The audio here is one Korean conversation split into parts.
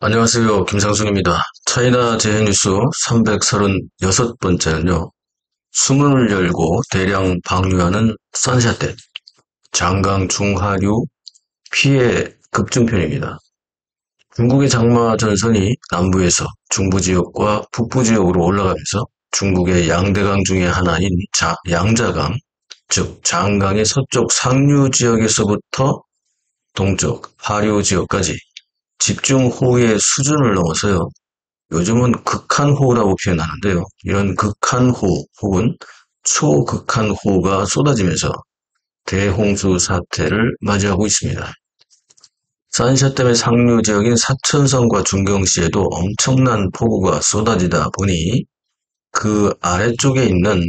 안녕하세요. 김상순입니다. 차이나 재해뉴스 336번째는요. 수문을 열고 대량 방류하는 산샤떼, 장강 중하류 피해 급증편입니다. 중국의 장마 전선이 남부에서 중부 지역과 북부 지역으로 올라가면서 중국의 양대강 중의 하나인 양자강, 즉 장강의 서쪽 상류 지역에서부터 동쪽 하류 지역까지 집중호우의 수준을 넘어서요. 요즘은 극한호우라고 표현하는데요. 이런 극한호우 혹은 초극한호우가 쏟아지면서 대홍수 사태를 맞이하고 있습니다. 산샤댐의 상류 지역인 사천성과 중경시에도 엄청난 폭우가 쏟아지다 보니 그 아래쪽에 있는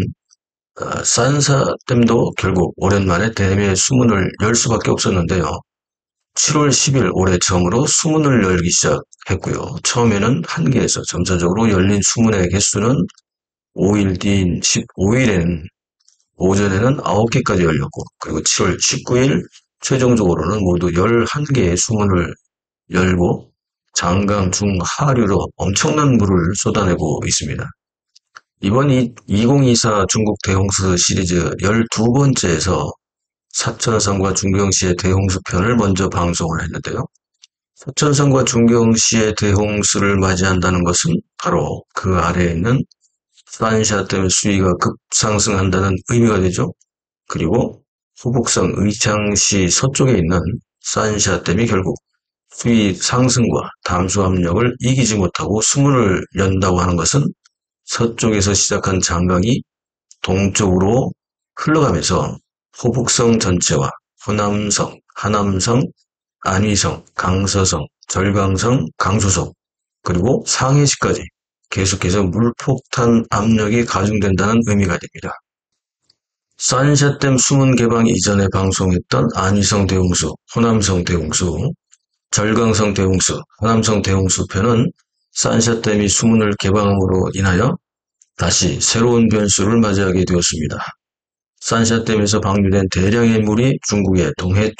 산샤댐도 결국 오랜만에 대매 수문을 열 수밖에 없었는데요. 7월 10일 올해 처음으로 수문을 열기 시작했고요. 처음에는 1개에서 점차적으로 열린 수문의 개수는 5일 뒤인 15일에는 오전에는 9개까지 열렸고, 그리고 7월 19일 최종적으로는 모두 11개의 수문을 열고 장강 중하류로 엄청난 물을 쏟아내고 있습니다. 이번 2024 중국 대홍수 시리즈 12번째에서 사천성과 중경시의 대홍수편을 먼저 방송을 했는데요. 사천성과 중경시의 대홍수를 맞이한다는 것은 바로 그 아래에 있는 산샤댐 수위가 급상승한다는 의미가 되죠. 그리고 호북성 의창시 서쪽에 있는 산샤댐이 결국 수위 상승과 담수 압력을 이기지 못하고 수문을 연다고 하는 것은 서쪽에서 시작한 장강이 동쪽으로 흘러가면서 호북성 전체와 호남성, 하남성, 안위성, 강서성, 절강성, 강수성, 그리고 상해시까지 계속해서 물폭탄 압력이 가중된다는 의미가 됩니다. 산샤댐 수문 개방 이전에 방송했던 안위성 대홍수, 호남성 대홍수, 절강성 대홍수, 호남성 대홍수 편은 산샤댐이 수문을 개방함으로 인하여 다시 새로운 변수를 맞이하게 되었습니다. 산샤댐에서 방류된 대량의 물이 중국의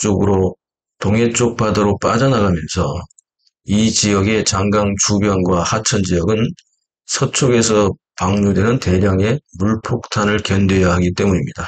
동해 쪽 바다로 빠져나가면서 이 지역의 장강 주변과 하천 지역은 서쪽에서 방류되는 대량의 물폭탄을 견뎌야 하기 때문입니다.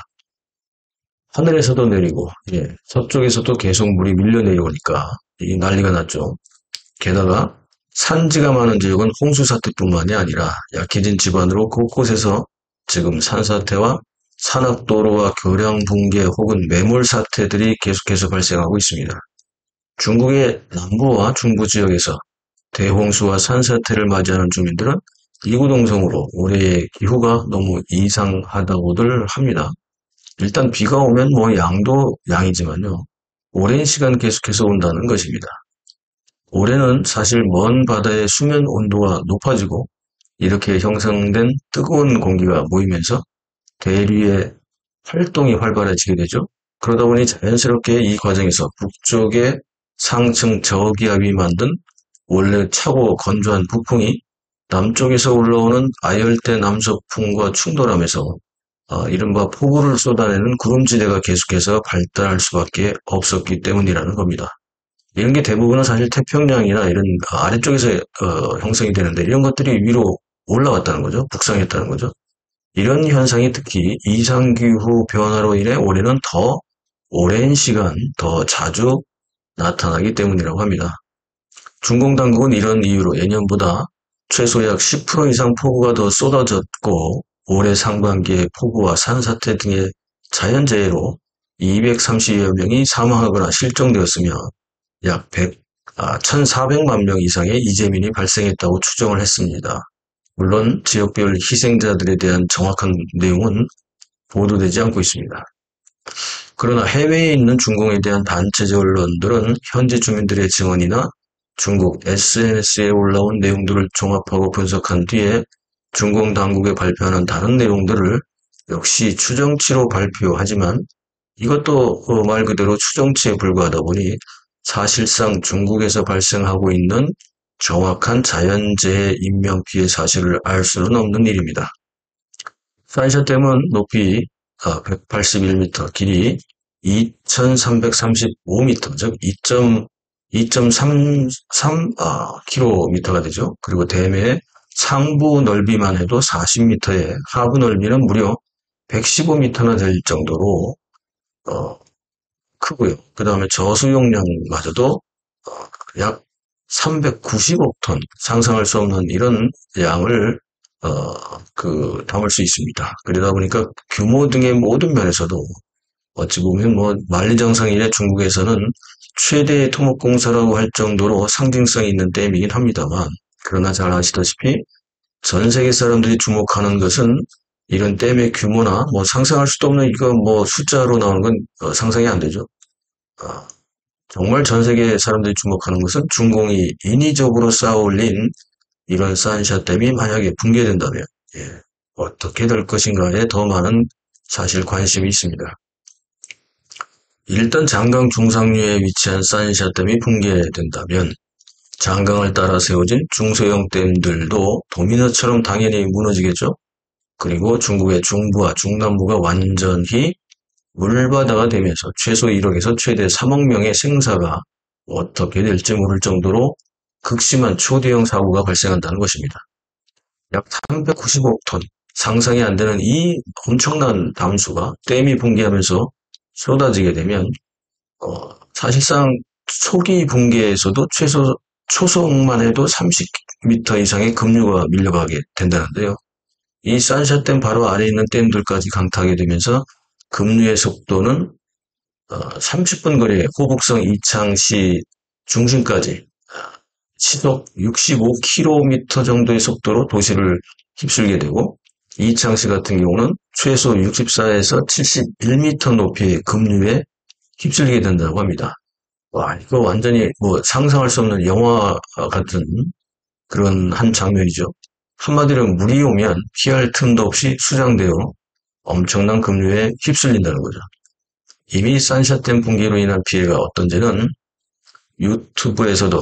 하늘에서도 내리고 서쪽에서도 계속 물이 밀려내려오니까 이 난리가 났죠. 게다가 산지가 많은 지역은 홍수 사태뿐만이 아니라 약해진 지반으로 곳곳에서 지금 산사태와 산악도로와 교량 붕괴 혹은 매몰 사태들이 계속해서 발생하고 있습니다. 중국의 남부와 중부 지역에서 대홍수와 산사태를 맞이하는 주민들은 이구동성으로 올해의 기후가 너무 이상하다고들 합니다. 일단 비가 오면 양도 양이지만요. 오랜 시간 계속해서 온다는 것입니다. 올해는 사실 먼 바다의 수면 온도가 높아지고 이렇게 형성된 뜨거운 공기가 모이면서 대류의 활동이 활발해지게 되죠. 그러다 보니 자연스럽게 이 과정에서 북쪽의 상층 저기압이 만든 원래 차고 건조한 북풍이 남쪽에서 올라오는 아열대 남서풍과 충돌하면서 이른바 폭우를 쏟아내는 구름지대가 계속해서 발달할 수밖에 없었기 때문이라는 겁니다. 이런 게 대부분은 사실 태평양이나 이런 아래쪽에서 형성이 되는데 이런 것들이 위로 올라왔다는 거죠. 북상했다는 거죠. 이런 현상이 특히 이상기후 변화로 인해 올해는 더 오랜 시간 더 자주 나타나기 때문이라고 합니다. 중공 당국은 이런 이유로 예년보다 최소 약 10% 이상 폭우가 더 쏟아졌고 올해 상반기에 폭우와 산사태 등의 자연재해로 230여 명이 사망하거나 실종되었으며 약 1,400만 명 이상의 이재민이 발생했다고 추정을 했습니다. 물론 지역별 희생자들에 대한 정확한 내용은 보도되지 않고 있습니다. 그러나 해외에 있는 중공에 대한 단체적 언론들은 현지 주민들의 증언이나 중국 SNS에 올라온 내용들을 종합하고 분석한 뒤에 중공 당국에 발표하는 다른 내용들을 역시 추정치로 발표하지만 이것도 말 그대로 추정치에 불과하다 보니 사실상 중국에서 발생하고 있는 정확한 자연재해 인명피해 사실을 알 수는 없는 일입니다. 산샤댐은 높이 181m, 길이 2335m, 즉 2.33km가 되죠. 그리고 댐의 상부 넓이만 해도 40m에 하부 넓이는 무려 115m나 될 정도로 크고요. 그 다음에 저수 용량마저도 약 390억 톤, 상상할 수 없는 이런 양을 담을 수 있습니다. 그러다 보니까 규모 등의 모든 면에서도 어찌 보면 만리장성 이래 중국에서는 최대의 토목공사라고 할 정도로 상징성이 있는 댐이긴 합니다만, 그러나 잘 아시다시피 전 세계 사람들이 주목하는 것은 이런 댐의 규모나 상상할 수도 없는 이거 숫자로 나오는 건 상상이 안 되죠. 정말 전 세계 사람들이 주목하는 것은 중공이 인위적으로 쌓아올린 이런 산샤댐이 만약에 붕괴된다면 어떻게 될 것인가에 더 많은 사실 관심이 있습니다. 일단 장강 중상류에 위치한 산샤댐이 붕괴된다면 장강을 따라 세워진 중소형 댐들도 도미노처럼 당연히 무너지겠죠. 그리고 중국의 중부와 중남부가 완전히 물바다가 되면서 최소 1억에서 최대 3억 명의 생사가 어떻게 될지 모를 정도로 극심한 초대형 사고가 발생한다는 것입니다. 약 390억 톤, 상상이 안 되는 이 엄청난 담수가 댐이 붕괴하면서 쏟아지게 되면 사실상 초기 붕괴에서도 초속만 해도 30m 이상의 급류가 밀려가게 된다는데요. 이 산샤댐 바로 아래에 있는 댐들까지 강타하게 되면서 급류의 속도는 30분 거리에 호북성 이창시 중심까지 시속 65km 정도의 속도로 도시를 휩쓸게 되고, 이창시 같은 경우는 최소 64에서 71m 높이의 급류에 휩쓸리게 된다고 합니다. 와, 이거 완전히 상상할 수 없는 영화 같은 그런 한 장면이죠. 한마디로 물이 오면 피할 틈도 없이 수장되어 엄청난 급류에 휩쓸린다는 거죠. 이미 산샤댐 붕괴로 인한 피해가 어떤지는 유튜브에서도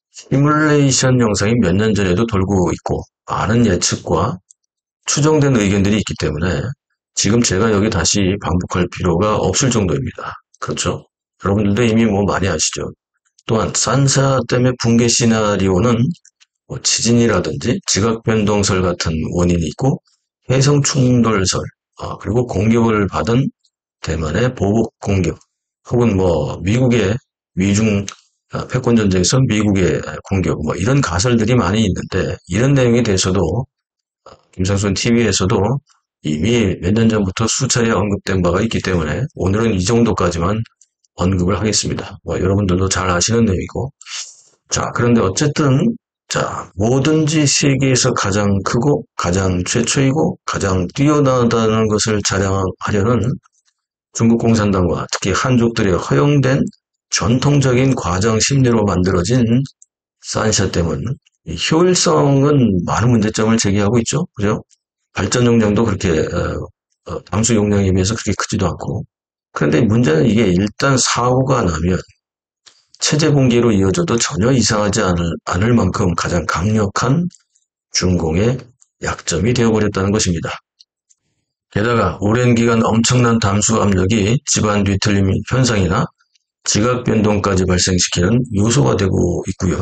시뮬레이션 영상이 몇 년 전에도 돌고 있고 많은 예측과 추정된 의견들이 있기 때문에 지금 제가 여기 다시 반복할 필요가 없을 정도입니다. 그렇죠? 여러분들도 이미 많이 아시죠? 또한 산샤댐의 붕괴 시나리오는 지진이라든지 지각변동설 같은 원인이 있고 해성 충돌설, 그리고 공격을 받은 대만의 보복 공격, 혹은 미국의 미중 패권 전쟁에서 미국의 공격, 이런 가설들이 많이 있는데, 이런 내용에 대해서도 김상순 TV에서도 이미 몇 년 전부터 수차례 언급된 바가 있기 때문에 오늘은 이 정도까지만 언급을 하겠습니다. 여러분들도 잘 아시는 내용이고, 자, 그런데 어쨌든 뭐든지 세계에서 가장 크고 가장 최초이고 가장 뛰어나다는 것을 자랑하려는 중국 공산당과 특히 한족들의 허용된 전통적인 과정 심리로 만들어진 산샤댐은 효율성은 많은 문제점을 제기하고 있죠. 그죠? 발전 용량도 그렇게 담수 용량에 비해서 그렇게 크지도 않고. 그런데 문제는 이게 일단 사고가 나면 체제 붕괴로 이어져도 전혀 이상하지 않을 만큼 가장 강력한 중공의 약점이 되어버렸다는 것입니다. 게다가 오랜 기간 엄청난 담수 압력이 집안 뒤틀림 현상이나 지각 변동까지 발생시키는 요소가 되고 있고요.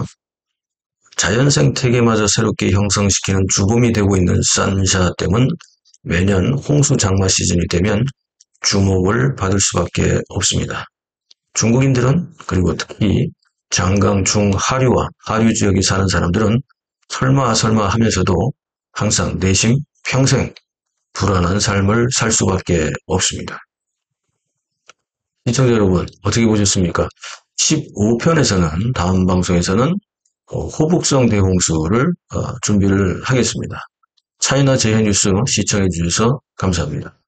자연 생태계마저 새롭게 형성시키는 주범이 되고 있는 산샤댐은 매년 홍수 장마 시즌이 되면 주목을 받을 수밖에 없습니다. 중국인들은, 그리고 특히 장강 중하류와 하류 지역에 사는 사람들은 설마 하면서도 항상 내심 평생 불안한 삶을 살 수밖에 없습니다. 시청자 여러분, 어떻게 보셨습니까? 15편에서는, 다음 방송에서는 호북성 대홍수를 준비를 하겠습니다. 차이나 재현 뉴스 시청해 주셔서 감사합니다.